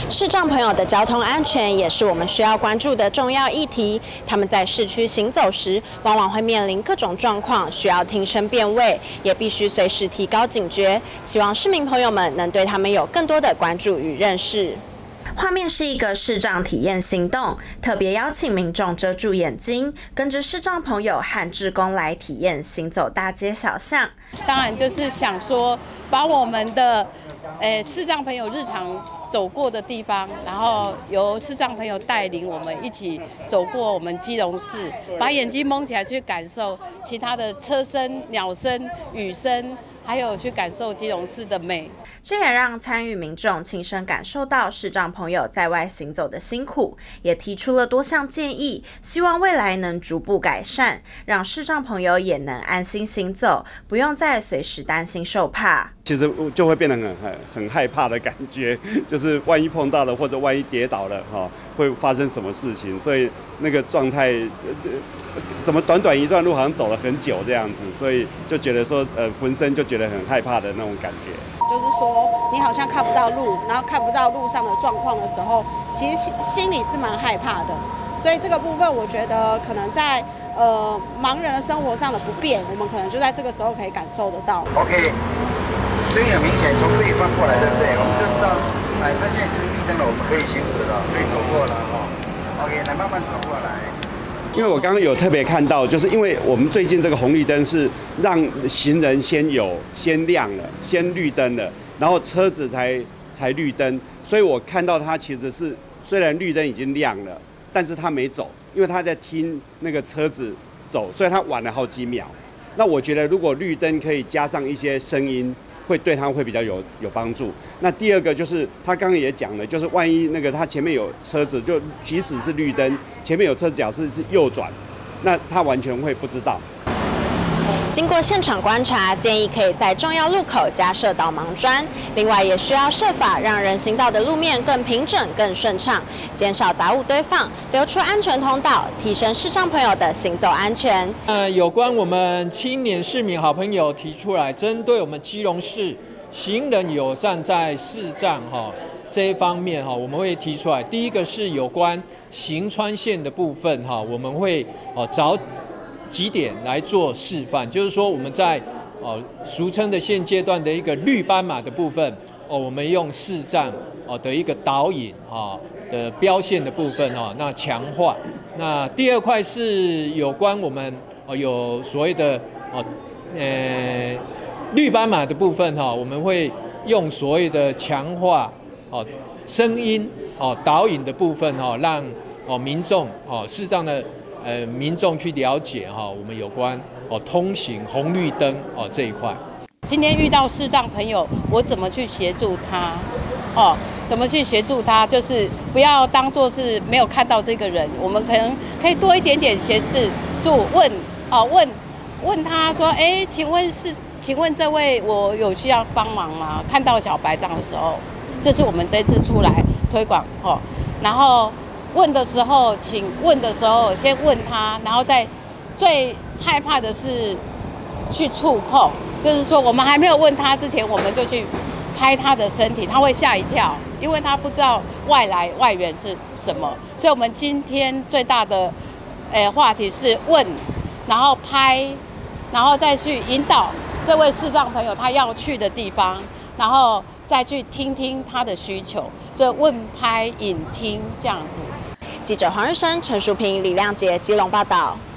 视障朋友的交通安全也是我们需要关注的重要议题。他们在市区行走时，往往会面临各种状况，需要听声辨位，也必须随时提高警觉。希望市民朋友们能对他们有更多的关注与认识。画面是一个视障体验行动，特别邀请民众遮住眼睛，跟着视障朋友和志工来体验行走大街小巷。 当然就是想说，把我们的视障朋友日常走过的地方，然后由视障朋友带领我们一起走过我们基隆市，把眼睛蒙起来去感受其他的车声、鸟声、雨声，还有去感受基隆市的美。 这也让参与民众亲身感受到视障朋友在外行走的辛苦，也提出了多项建议，希望未来能逐步改善，让视障朋友也能安心行走，不用再随时担心受怕。 其实就会变得很害怕的感觉，就是万一碰到了或者万一跌倒了会发生什么事情，所以那个状态怎么短短一段路好像走了很久这样子，所以就觉得说浑身就觉得很害怕的那种感觉。 就是说你好像看不到路，然后看不到路上的状况的时候，其实心里是蛮害怕的。所以这个部分我觉得可能在盲人的生活上的不便，我们可能就在这个时候可以感受得到。 OK。声音很明显，从对方过来，对不对？我们就知道，他现在是绿灯了，我们可以行驶了，可以走过了OK， 来慢慢走过来。 因为我刚刚有特别看到，就是因为我们最近这个红绿灯是让行人先亮了，先绿灯了，然后车子才绿灯，所以我看到他其实是虽然绿灯已经亮了，但是他没走，因为他在听那个车子走，所以他晚了好几秒。那我觉得如果绿灯可以加上一些声音，会对他会比较有帮助。那第二个就是他刚刚也讲了，就是万一那个他前面有车子，就即使是绿灯，前面有车子假设是右转，那他完全会不知道。 经过现场观察，建议可以在重要路口加设导盲砖，另外也需要设法让人行道的路面更平整、更顺畅，减少杂物堆放，留出安全通道，提升视障朋友的行走安全。 有关我们青年市民好朋友提出来，针对我们基隆市行人友善在视障这一方面我们会提出来。第一个是有关行穿线的部分我们会找几点来做示范，就是说我们在俗称的现阶段的一个绿斑马的部分我们用视障的一个导引的标线的部分那强化。那第二块是有关我们有所谓的绿斑马的部分我们会用所谓的强化声音导引的部分让民众视障的民众去了解我们有关通行红绿灯这一块。 今天遇到视障朋友，我怎么去协助他？怎么去协助他？就是不要当作是没有看到这个人，我们可能可以多一点点协助问他说，请问这位我有需要帮忙吗？看到小白障的时候，这是我们这次出来推广然后。问的时候，请问的时候先问他，然后再最害怕的是去触碰，就是说我们还没有问他之前，我们就去拍他的身体，他会吓一跳，因为他不知道外援是什么。所以我们今天最大的话题是问，然后拍，然后再去引导这位视障朋友他要去的地方，然后再去听听他的需求，就问拍引听这样子。 记者黄日升、陈淑平、李亮杰，基隆报道。